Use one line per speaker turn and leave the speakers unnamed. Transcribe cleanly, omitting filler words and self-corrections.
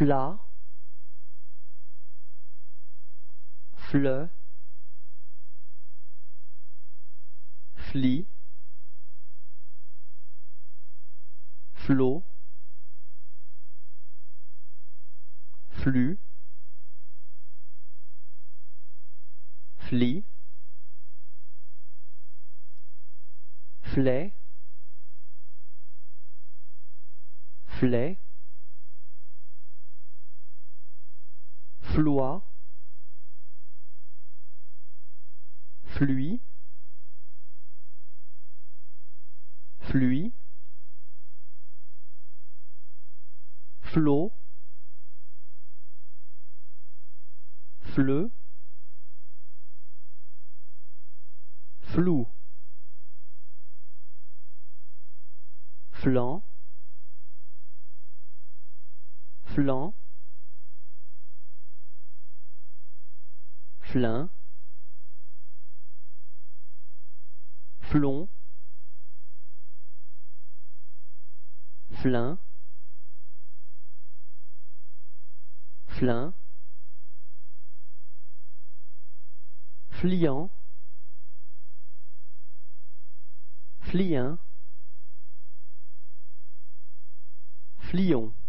fla, fleu, fli, flot, flux, fli, flait, flait, floie, fluit, fluit, flot, fleu, flou, flanc, flanc, flin, flon, flin, flin, fliant, fliant, flion.